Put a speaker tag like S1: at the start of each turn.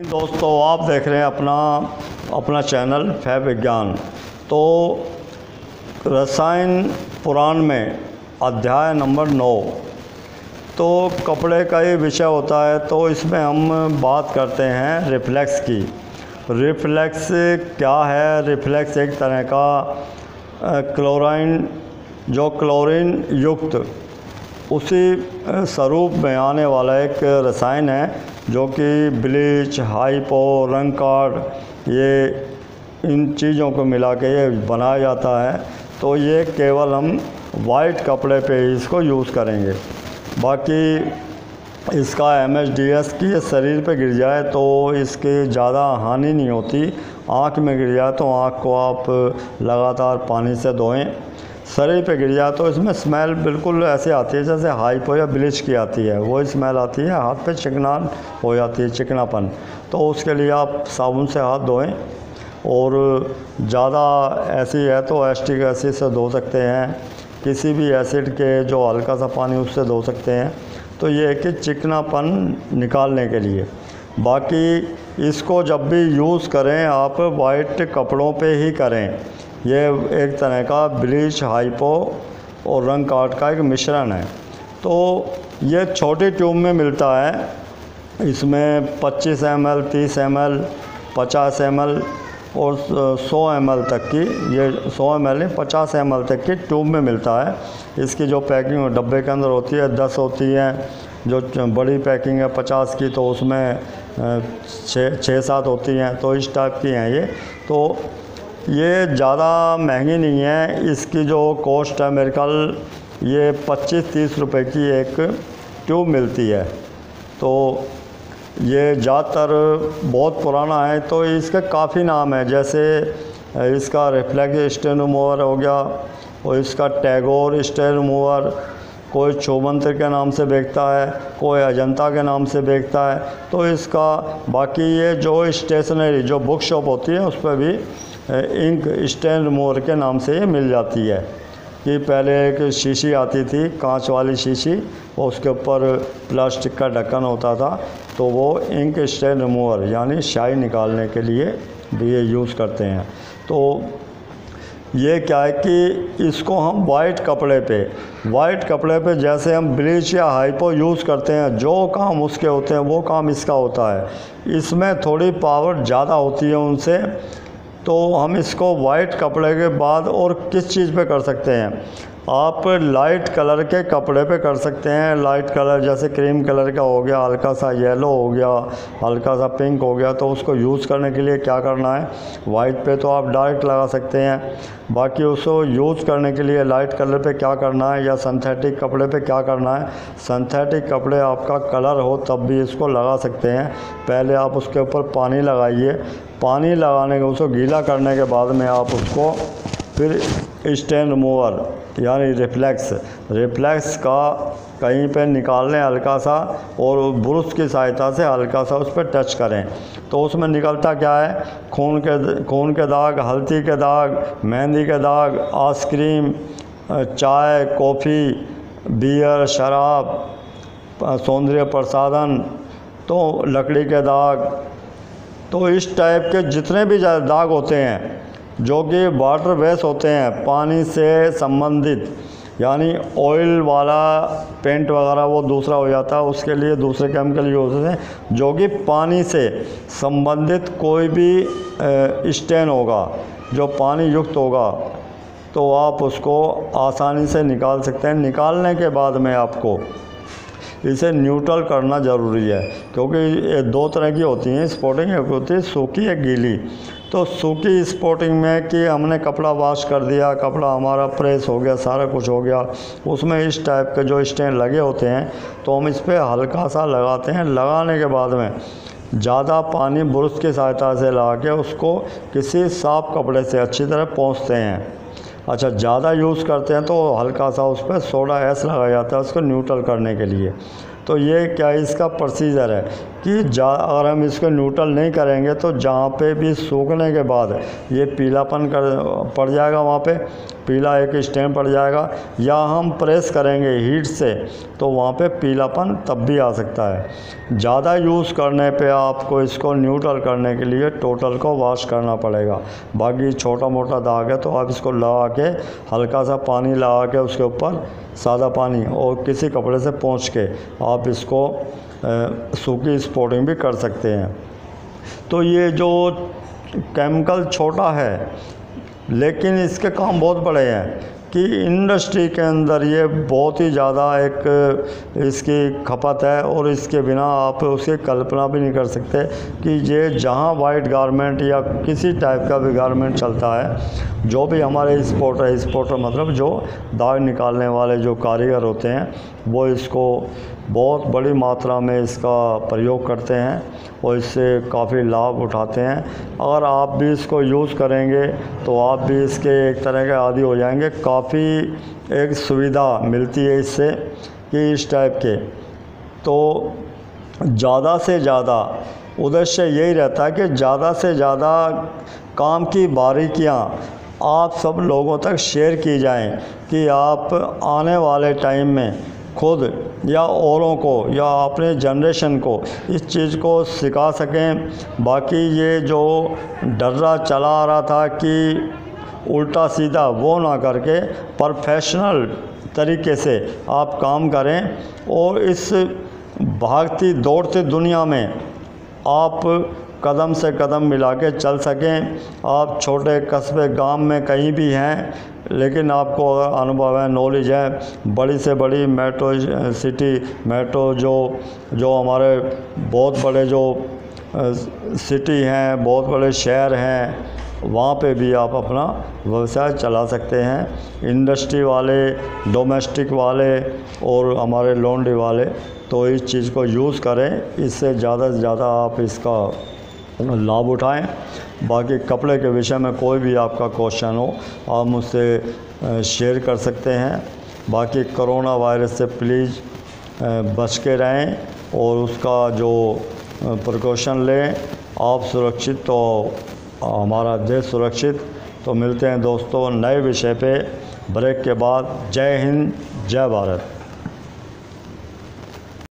S1: दोस्तों, आप देख रहे हैं अपना चैनल फैब विज्ञान। तो रसायन पुराण में अध्याय नंबर 9 तो कपड़े का ही विषय होता है। तो इसमें हम बात करते हैं रिफ्लेक्स की। रिफ्लेक्स क्या है? रिफ्लेक्स एक तरह का क्लोरीन युक्त उसी स्वरूप में आने वाला एक रसायन है जो कि ब्लीच, हाइपो, रंग कार्ड ये इन चीज़ों को मिला के ये बनाया जाता है। तो ये केवल हम वाइट कपड़े पे ही इसको यूज़ करेंगे। बाकी इसका MHDS की शरीर पे गिर जाए तो इसकी ज़्यादा हानि नहीं होती। आँख में गिर जाए तो आँख को आप लगातार पानी से धोएं। शरीर पे गिर जाए तो इसमें स्मेल बिल्कुल ऐसे आती है जैसे हाइपो या ब्लीच की आती है, वही स्मेल आती है। हाथ पे चिकनान हो जाती है, चिकनापन। तो उसके लिए आप साबुन से हाथ धोएं। और ज़्यादा ऐसी है तो एसिटिक एसिड से धो सकते हैं, किसी भी एसिड के जो हल्का सा पानी उससे धो सकते हैं। तो ये है कि चिकनापन निकालने के लिए। बाकी इसको जब भी यूज़ करें आप वाइट कपड़ों पे ही करें। ये एक तरह का ब्लीच, हाइपो और रंग कार्ड का एक मिश्रण है। तो ये छोटी ट्यूब में मिलता है। इसमें 25 ml, 30 ml, 50 ml और 100 ml तक की, ये 100 ml नहीं 50 ml तक की ट्यूब में मिलता है। इसकी जो पैकिंग डब्बे के अंदर होती है 10 होती है। जो बड़ी पैकिंग है 50 की तो उसमें 6-7 होती हैं। तो इस टाइप की हैं ये। तो ये ज़्यादा महंगी नहीं है। इसकी जो कॉस्ट है मेरे ख्याल ये 25-30 रुपए की एक ट्यूब मिलती है। तो ये ज़्यादातर बहुत पुराना है तो इसके काफ़ी नाम है। जैसे इसका रिफ्लेक्स स्टेन रिमूवर हो गया और इसका टैगोर स्टेन रिमूवर, कोई चौबंतर के नाम से बेचता है, कोई अजंता के नाम से बेचता है। तो इसका बाकी ये जो स्टेशनरी जो बुक शॉप होती है उस पर भी इंक स्टेन रिमूवर के नाम से ये मिल जाती है। कि पहले एक शीशी आती थी, कांच वाली शीशी, और उसके ऊपर प्लास्टिक का ढक्कन होता था। तो वो इंक स्टेन रिमूवर यानी स्याही निकालने के लिए भी ये यूज़ करते हैं। तो ये क्या है कि इसको हम वाइट कपड़े पे जैसे हम ब्लीच या हाइपो यूज़ करते हैं, जो काम उसके होते हैं वो काम इसका होता है। इसमें थोड़ी पावर ज़्यादा होती है उनसे। तो हम इसको वाइट कपड़े के बाद और किस चीज़ पे कर सकते हैं? आप लाइट कलर के कपड़े पे कर सकते हैं। लाइट कलर जैसे क्रीम कलर का हो गया, हल्का सा येलो हो गया, हल्का सा पिंक हो गया। तो उसको यूज़ करने के लिए क्या करना है? वाइट पे तो आप डायरेक्ट लगा सकते हैं। बाकी उसको यूज़ करने के लिए लाइट कलर पे क्या करना है या सिंथेटिक कपड़े पे क्या करना है? सिंथेटिक कपड़े आपका कलर हो तब भी इसको लगा सकते हैं। पहले आप उसके ऊपर पानी लगाइए। पानी लगाने के उसको गीला करने के बाद में आप उसको फिर स्टेन रिमूवर यानी रिफ्लेक्स का कहीं पे निकाल लें हल्का सा, और ब्रश की सहायता से हल्का सा उस पर टच करें। तो उसमें निकलता क्या है? खून के दाग, हल्दी के दाग, मेहंदी के दाग, आइसक्रीम, चाय, कॉफ़ी, बियर, शराब, सौंदर्य प्रसाधन, तो लकड़ी के दाग, तो इस टाइप के जितने भी दाग होते हैं जो कि वाटर बेस होते हैं, पानी से संबंधित, यानी ऑयल वाला पेंट वगैरह वो दूसरा हो जाता है, उसके लिए दूसरे केमिकल यूज होते हैं। जो कि पानी से संबंधित कोई भी स्टेन होगा जो पानी युक्त होगा तो आप उसको आसानी से निकाल सकते हैं। निकालने के बाद में आपको इसे न्यूट्रल करना ज़रूरी है, क्योंकि ये दो तरह की होती हैं स्पॉटिंग। एक होती है सूखी, एक गीली। तो सूखी स्पॉटिंग में कि हमने कपड़ा वॉश कर दिया, कपड़ा हमारा प्रेस हो गया, सारा कुछ हो गया, उसमें इस टाइप के जो स्टेन लगे होते हैं तो हम इस पर हल्का सा लगाते हैं। लगाने के बाद में ज़्यादा पानी ब्रश की सहायता से लगा के उसको किसी साफ़ कपड़े से अच्छी तरह पोंछते हैं। अच्छा, ज़्यादा यूज़ करते हैं तो हल्का सा उस पर सोडा ऐश लगाया जाता है उसको न्यूट्रल करने के लिए। तो ये क्या इसका प्रोसीजर है कि अगर हम इसको न्यूट्रल नहीं करेंगे तो जहाँ पे भी सूखने के बाद ये पीलापन पड़ जाएगा, वहाँ पे पीला एक स्टेन पड़ जाएगा, या हम प्रेस करेंगे हीट से तो वहाँ पे पीलापन तब भी आ सकता है। ज़्यादा यूज़ करने पे आपको इसको न्यूट्रल करने के लिए टोटल को वॉश करना पड़ेगा। बाकी छोटा मोटा दाग है तो आप इसको लगा के हल्का सा पानी लगा के उसके ऊपर सादा पानी और किसी कपड़े से पोंछ के आप इसको सूखी स्पॉटिंग भी कर सकते हैं। तो ये जो केमिकल छोटा है लेकिन इसके काम बहुत बड़े हैं कि इंडस्ट्री के अंदर ये बहुत ही ज़्यादा एक इसकी खपत है, और इसके बिना आप उसकी कल्पना भी नहीं कर सकते कि ये जहाँ वाइट गारमेंट या किसी टाइप का भी गारमेंट चलता है, जो भी हमारे स्पॉटर मतलब जो दाग निकालने वाले जो कारीगर होते हैं वो इसको बहुत बड़ी मात्रा में इसका प्रयोग करते हैं और इससे काफ़ी लाभ उठाते हैं। अगर आप भी इसको यूज़ करेंगे तो आप भी इसके एक तरह के आदी हो जाएंगे। काफ़ी एक सुविधा मिलती है इससे कि इस टाइप के, तो ज़्यादा से ज़्यादा उद्देश्य यही रहता है कि ज़्यादा से ज़्यादा काम की बारीकियाँ आप सब लोगों तक शेयर की जाएं कि आप आने वाले टाइम में खुद या औरों को या अपने जनरेशन को इस चीज़ को सिखा सकें। बाकी ये जो डर्रा चला आ रहा था कि उल्टा सीधा वो ना करके प्रोफेशनल तरीके से आप काम करें और इस भागती दौड़ती दुनिया में आप कदम से कदम मिला के चल सकें। आप छोटे कस्बे गांव में कहीं भी हैं लेकिन आपको अगर अनुभव है, नॉलेज है, बड़ी से बड़ी मेट्रो सिटी मेट्रो जो हमारे बहुत बड़े जो सिटी हैं, बहुत बड़े शहर हैं, वहाँ पे भी आप अपना व्यवसाय चला सकते हैं। इंडस्ट्री वाले, डोमेस्टिक वाले और हमारे लॉन्ड्री वाले तो इस चीज़ को यूज़ करें, इससे ज़्यादा से ज़्यादा आप इसका लाभ उठाएं। बाकी कपड़े के विषय में कोई भी आपका क्वेश्चन हो आप मुझसे शेयर कर सकते हैं। बाकी कोरोना वायरस से प्लीज़ बच के रहें और उसका जो प्रिकॉशन लें। आप सुरक्षित तो हमारा देश सुरक्षित। तो मिलते हैं दोस्तों नए विषय पे ब्रेक के बाद। जय हिंद, जय भारत।